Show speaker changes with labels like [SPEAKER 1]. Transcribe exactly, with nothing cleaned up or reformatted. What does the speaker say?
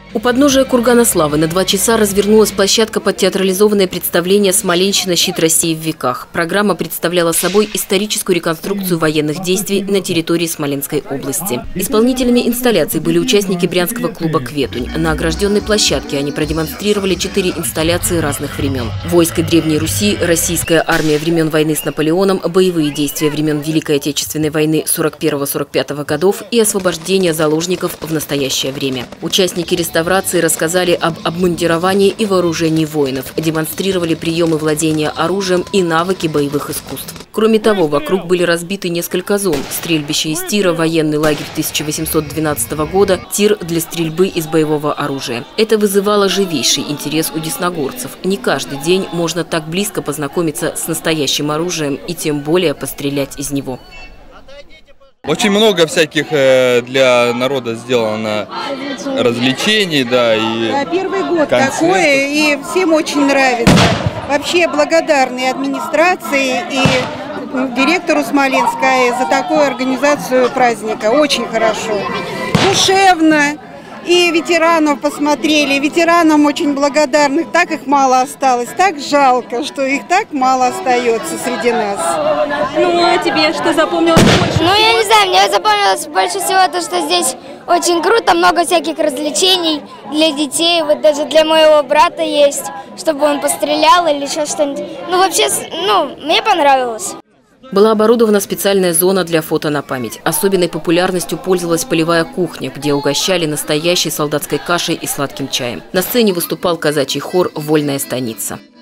[SPEAKER 1] У подножия Кургана Славы на два часа развернулась площадка под театрализованное представление «Смоленщина. Щит России в веках». Программа представляла собой историческую реконструкцию военных действий на территории Смоленской области. Исполнителями инсталляций были участники брянского клуба «Кветунь». На огражденной площадке они продемонстрировали четыре инсталляции разных времен. Войско Древней Руси, российская армия времен войны с Наполеоном, боевые действия времен Великой Отечественной войны сорок первого — сорок пятого годов и освобождение заложников в настоящее время. Участники реставрации рассказали об обмундировании и вооружении воинов, демонстрировали приемы владения оружием и навыки боевых искусств. Кроме того, вокруг были разбиты несколько зон: стрельбище из тира, военный лагерь тысяча восемьсот двенадцатого года, тир для стрельбы из боевого оружия. Это вызывало живейший интерес у десногорцев. Не каждый день можно так близко познакомиться с настоящим оружием и тем более пострелять из него.
[SPEAKER 2] Очень много всяких для народа сделано развлечений, да, и
[SPEAKER 3] да, первый год
[SPEAKER 2] концертов.
[SPEAKER 3] такое, и всем очень нравится. Вообще благодарны администрации и директору Смоленской за такую организацию праздника. Очень хорошо, душевно. И ветеранов посмотрели, ветеранам очень благодарных, так их мало осталось, так жалко, что их так мало остается среди нас.
[SPEAKER 4] Ну, а тебе что запомнилось больше?
[SPEAKER 5] Ну, я не знаю, мне запомнилось больше всего то, что здесь очень круто, много всяких развлечений для детей, вот даже для моего брата есть, чтобы он пострелял или еще что-нибудь. Ну, вообще, ну, мне понравилось.
[SPEAKER 1] Была оборудована специальная зона для фото на память. Особенной популярностью пользовалась полевая кухня, где угощали настоящей солдатской кашей и сладким чаем. На сцене выступал казачий хор «Вольная станица».